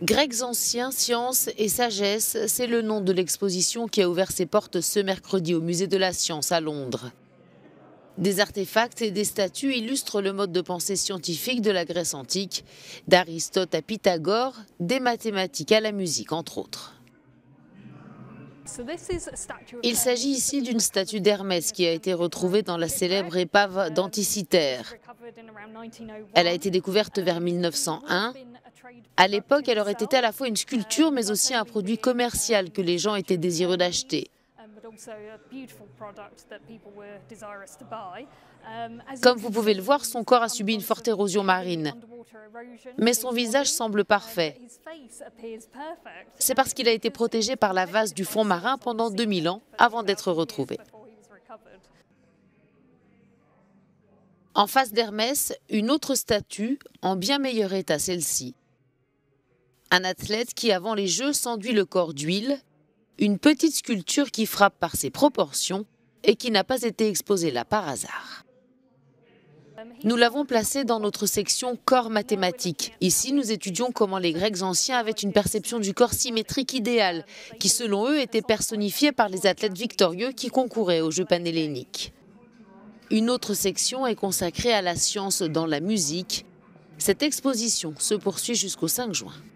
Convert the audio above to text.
Grecs anciens, science et sagesse, c'est le nom de l'exposition qui a ouvert ses portes ce mercredi au Musée de la Science à Londres. Des artefacts et des statues illustrent le mode de pensée scientifique de la Grèce antique, d'Aristote à Pythagore, des mathématiques à la musique entre autres. Il s'agit ici d'une statue d'Hermès qui a été retrouvée dans la célèbre épave d'Anticythère. Elle a été découverte vers 1901. À l'époque, elle aurait été à la fois une sculpture mais aussi un produit commercial que les gens étaient désireux d'acheter. Comme vous pouvez le voir, son corps a subi une forte érosion marine. Mais son visage semble parfait. C'est parce qu'il a été protégé par la vase du fond marin pendant 2000 ans avant d'être retrouvé. En face d'Hermès, une autre statue, en bien meilleur état celle-ci. Un athlète qui, avant les Jeux, s'enduit le corps d'huile, une petite sculpture qui frappe par ses proportions et qui n'a pas été exposée là par hasard. Nous l'avons placé dans notre section corps mathématiques. Ici, nous étudions comment les Grecs anciens avaient une perception du corps symétrique idéal, qui selon eux était personnifié par les athlètes victorieux qui concouraient aux Jeux panhelléniques. Une autre section est consacrée à la science dans la musique. Cette exposition se poursuit jusqu'au 5 juin.